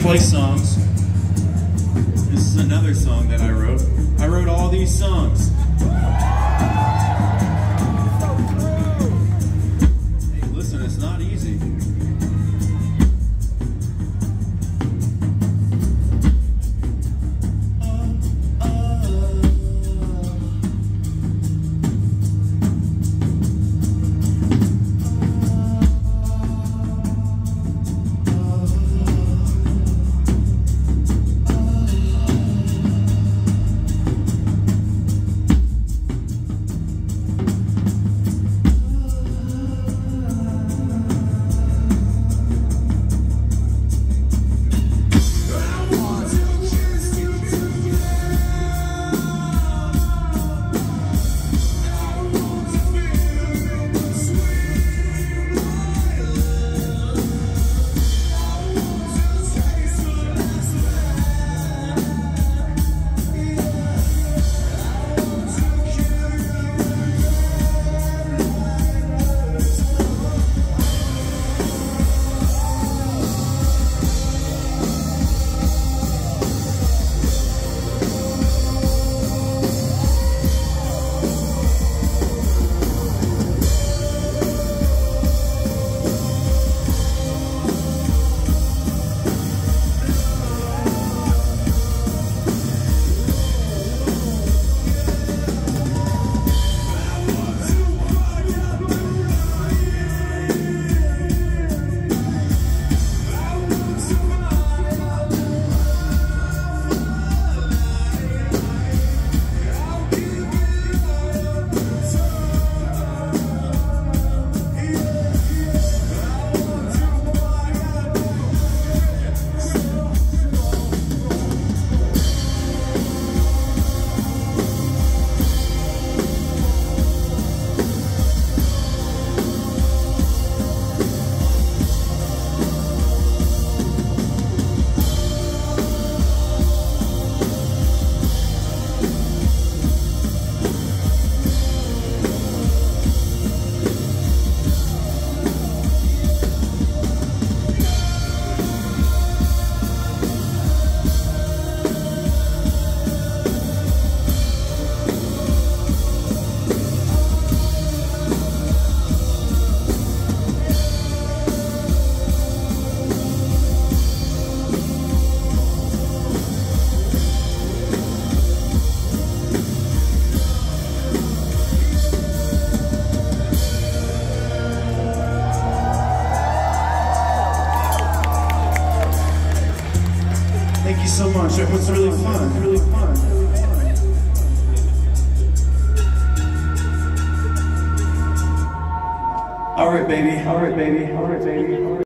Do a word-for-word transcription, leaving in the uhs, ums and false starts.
twice songs. This is another song that I wrote. I wrote all these songs. Hey, listen, it's not easy. Thank you so much. It was really fun. Really fun. All right, baby. All right, baby. All right, baby. All right.